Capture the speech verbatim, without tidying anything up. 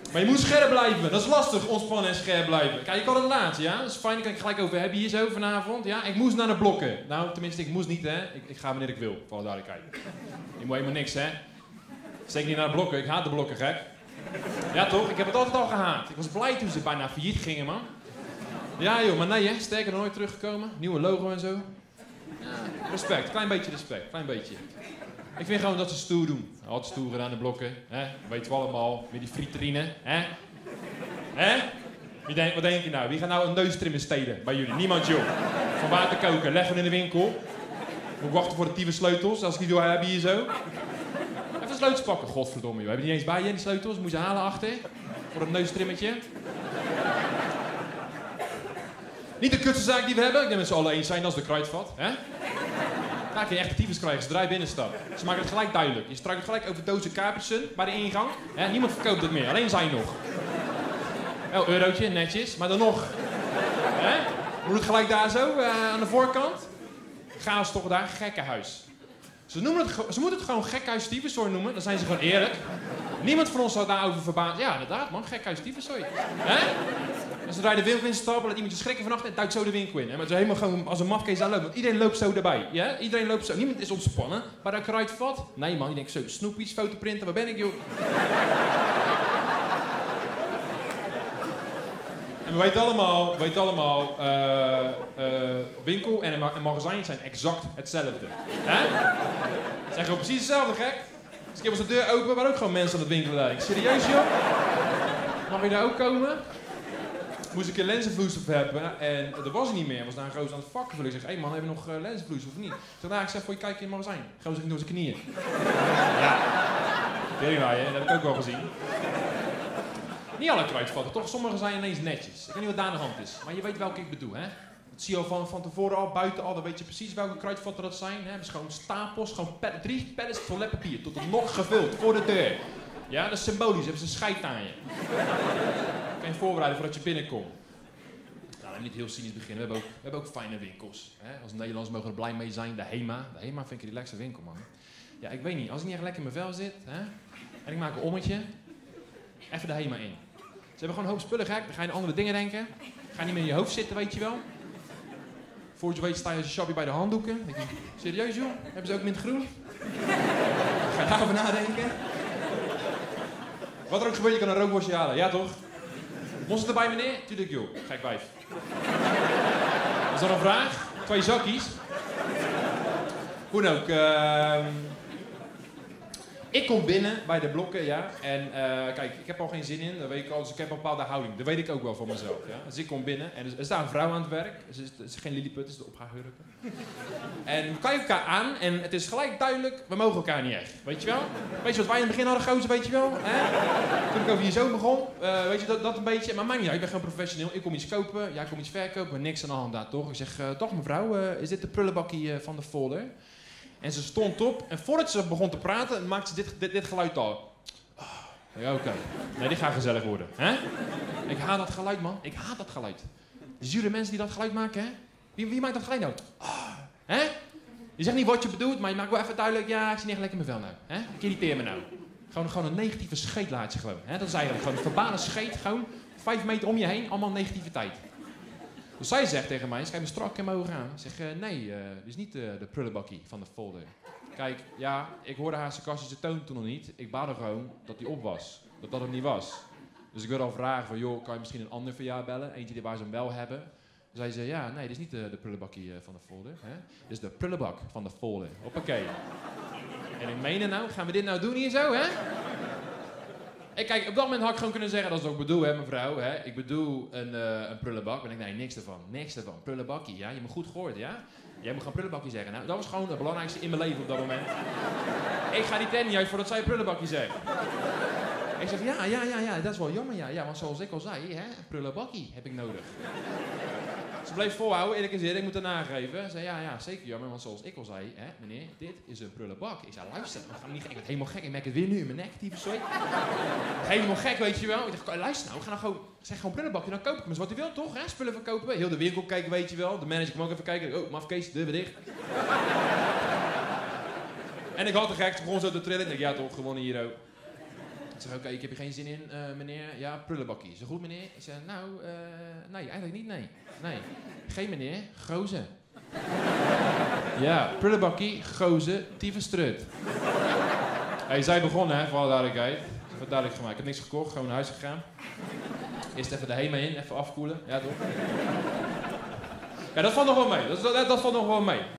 Maar je moet scherp blijven. Dat is lastig, ontspannen en scherp blijven. Kijk, ik had het laat, ja? Dat is fijn, daar kan ik gelijk over hebben hier zo vanavond. Ja? Ik moest naar de blokken. Nou, tenminste, ik moest niet, hè. Ik, ik ga wanneer ik wil, voor alle duidelijkheid. Je moet helemaal niks, hè. Zeker niet naar de blokken. Ik haat de blokken, gek. Ja, toch? Ik heb het altijd al gehaat. Ik was blij toen ze bijna failliet gingen, man. Ja, joh, maar nee, hè. Sterker nooit teruggekomen. Nieuwe logo en zo. Ja, respect. Klein beetje respect. Klein beetje. Ik vind gewoon dat ze stoer doen. Altijd stoer gedaan de blokken. Hè? Weten we allemaal. Met die frieterine. Hè? Hè? Wie denk, wat denk je nou? Wie gaat nou een neustrimmer stelen bij jullie? Niemand, joh. Van water koken. Leggen we in de winkel. Moet ik wachten voor de tieve sleutels. Als ik die wil hebben hier zo. Even de sleutels pakken. Godverdomme, joh. Heb je niet eens bij je die sleutels? Moet je halen achter. Voor het neustrimmertje. Niet de kutste zaak die we hebben. Ik denk dat ze alle eens zijn. Dat is de kruidvat. Hè? Daar kun je echt tyfus krijgen, zodra je binnenstapt. Ze maken het gelijk duidelijk. Je struikelt gelijk over dozen Capricen bij de ingang. He, niemand verkoopt het meer, alleen zij nog. Oh, eurotje, netjes, maar dan nog. He? Moet het gelijk daar zo, uh, aan de voorkant. Chaos toch daar, gekkenhuis. Ze, noemen het, ze moeten het gewoon gekkenhuis tyfuszooi noemen, dan zijn ze gewoon eerlijk. Niemand van ons zou daarover verbazen. Ja, inderdaad man, gekkenhuis tyfuszooi. En zodra je de winkel instapt, laat iemand je schrikken vannacht en duikt zo de winkel in. Hè? Maar het is helemaal gewoon als een mafkees daar loopt. Want iedereen loopt zo erbij. Ja? Iedereen loopt zo. Niemand is ontspannen. Maar dat kruidvat? Nee man, je denkt zo, snoepies, fotoprinten, waar ben ik joh? En we weten allemaal, we weten allemaal, uh, uh, winkel en een magazijn zijn exact hetzelfde. Hè? Het zijn gewoon precies hetzelfde, gek. Dus ik heb als de deur open, waar ook gewoon mensen aan het winkelen. Ik serieus joh? Mag je daar ook komen? Moest ik een lenzenvloeistof hebben en dat was er niet meer. Was daar een gozer aan het vakken vullen. Ik zeg, hé hey man, hebben we nog uh, lenzenvloeistof of niet? Ik zeg, nou, ik zeg, voor je kijken in het magazijn. Gozer door zijn knieën. Ja, weet je waar, hè? Dat heb ik ook wel gezien. Niet alle kruidvatten, toch? Sommige zijn ineens netjes. Ik weet niet wat daar aan de hand is, maar je weet welke ik bedoel, hè? Dat zie je al van, van tevoren al, buiten al, dan weet je precies welke kruidvatten dat zijn. Hè? Dus gewoon stapels, gewoon pet, drie pallets toiletpapier, tot het nog gevuld, voor de deur. Ja, dat is symbolisch, hebben ze een scheid aan je. Kan je voorbereiden voordat je binnenkomt. Nou, laten we niet heel cynisch beginnen. We hebben ook, we hebben ook fijne winkels. Hè? Als Nederlanders mogen er blij mee zijn. De HEMA. De HEMA vind ik een relaxe winkel, man. Ja, ik weet niet. Als ik niet echt lekker in mijn vel zit, hè, en ik maak een ommetje, even de HEMA in. Ze hebben gewoon een hoop spullen gek. Dan ga je aan andere dingen denken. Ga niet meer in je hoofd zitten, weet je wel. Voor je weet sta je als je shoppie bij de handdoeken. Denk je, serieus joh? Hebben ze ook mintgroen? Ga je daarover nadenken? Wat er ook gebeurt, je kan een rookworstje halen. Ja toch? Moest het erbij meneer? Tuurlijk joh. Gek wijf. Is dat een vraag? Twee zakjes. Hoe dan ook. Uh... Ik kom binnen bij de blokken, ja. En uh, kijk, ik heb al geen zin in, dat weet ik al. Dus ik heb een bepaalde houding. Dat weet ik ook wel van mezelf, ja. Dus ik kom binnen en er is daar een vrouw aan het werk. Ze is, het is geen Lilliput, het is de op haar hurken. En we kijken elkaar aan en het is gelijk duidelijk, we mogen elkaar niet echt. Weet je wel? Weet je wat wij in het begin hadden, gozer, weet je wel? Hè? Toen ik over je zoon begon, uh, weet je dat, dat een beetje. Maar maakt niet uit, ik ben gewoon professioneel. Ik kom iets kopen, jij komt iets verkopen, maar niks aan de hand daar, toch? Ik zeg, uh, toch mevrouw, uh, is dit de prullenbakkie uh, van de folder? En ze stond op en voordat ze begon te praten, maakte ze dit, dit, dit geluid al. Oh, ja, oké. Okay. Nee, dit gaat gezellig worden. Hè? Ik haat dat geluid, man. Ik haat dat geluid. De zure mensen die dat geluid maken, hè? Wie, wie maakt dat geluid nou? Oh, hè? Je zegt niet wat je bedoelt, maar je maakt wel even duidelijk, ja, ik zie niet echt lekker in mijn vel nou. Hè? Ik irriteer me nou. Gewoon, gewoon een negatieve scheetlaatje gewoon. Hè? Dat is eigenlijk gewoon een verbale scheet, gewoon vijf meter om je heen, allemaal negativiteit. Dus zij zegt tegen mij, schrijf me strak in mijn ogen aan. Ik zeg, uh, nee, uh, dit is niet uh, de prullenbakkie van de folder. Kijk, ja, ik hoorde haar sarcastische toon toen nog niet. Ik baarde gewoon dat die op was. Dat dat het niet was. Dus ik wilde al vragen van, joh, kan je misschien een ander voor jou bellen? Eentje die waar ze hem wel hebben. Dus zij zei, ja, nee, dit is niet de, de prullenbakkie uh, van de folder. Hè? Dit is de prullenbak van de folder. Hoppakee. En ik meen nou, gaan we dit nou doen hier zo, hè? En kijk, op dat moment had ik gewoon kunnen zeggen, dat is wat ik bedoel, hè, mevrouw. Hè? Ik bedoel een, uh, een prullenbak. Maar ik denk, nee, niks ervan. Niks ervan. Prullenbakkie, ja. Je hebt me goed gehoord, ja. Jij moet gewoon prullenbakkie zeggen. Nou, dat was gewoon het belangrijkste in mijn leven op dat moment. Ik ga die tent niet uit voordat zij prullenbakkie zegt. Ik zeg, ja, ja, ja, ja, dat is wel jammer, ja. Ja, want zoals ik al zei, hè, een prullenbakkie heb ik nodig. Ze bleef volhouden, eerlijk gezegd, ik moet het nageven. Ze zei, ja, ja, zeker jammer, want zoals ik al zei, hè, meneer, dit is een prullenbak. Ik zei, luister, we gaan niet gek. Ik word helemaal gek, ik merk het weer nu in mijn nek, type sorry. Helemaal gek, weet je wel. Ik dacht, luister nou, we gaan nou gewoon, zeg gewoon prullenbakje, dan koop ik hem. Dus wat u wilt, toch, hè? Spullen verkopen. Heel de winkel kijken, weet je wel. De manager kwam ook even kijken. Oh, mafkees, deur weer dicht. En ik had de gek, ze begon zo te trillen. Ik dacht, ja toch, gewoon hier ook. Ik zeg, oké, okay, ik heb er geen zin in, uh, meneer. Ja, prullenbakkie. Zo goed, meneer? Ik zeg, nou, uh, nee, eigenlijk niet, nee. Nee. Geen meneer, gozer. Ja, prullenbakkie, gozer, tyfusstrut. Hey, zij begonnen, hè, voor alle duidelijkheid. Voor duidelijk gemaakt. Ik heb niks gekocht, gewoon naar huis gegaan. Eerst even de HEMA in, even afkoelen. Ja, toch? Ja, dat valt nog wel mee. Dat, dat, dat valt nog wel mee.